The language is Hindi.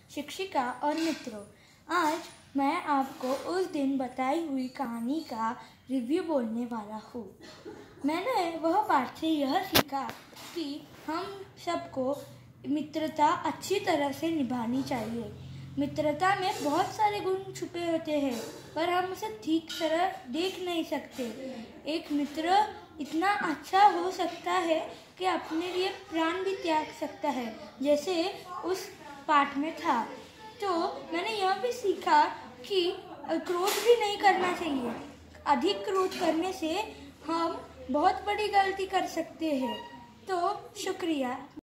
शिक्षिका और मित्रों, आज मैं आपको उस दिन बताई हुई कहानी का रिव्यू बोलने वाला हूँ। मैंने वह पाठ से यह सीखा कि हम सबको मित्रता अच्छी तरह से निभानी चाहिए। मित्रता में बहुत सारे गुण छुपे होते हैं, पर हम उसे ठीक तरह देख नहीं सकते। एक मित्र इतना अच्छा हो सकता है कि अपने लिए प्राण भी त्याग सकता है, जैसे उस पाठ में था। तो मैंने यह भी सीखा कि क्रोध भी नहीं करना चाहिए। अधिक क्रोध करने से हम बहुत बड़ी गलती कर सकते हैं। तो शुक्रिया।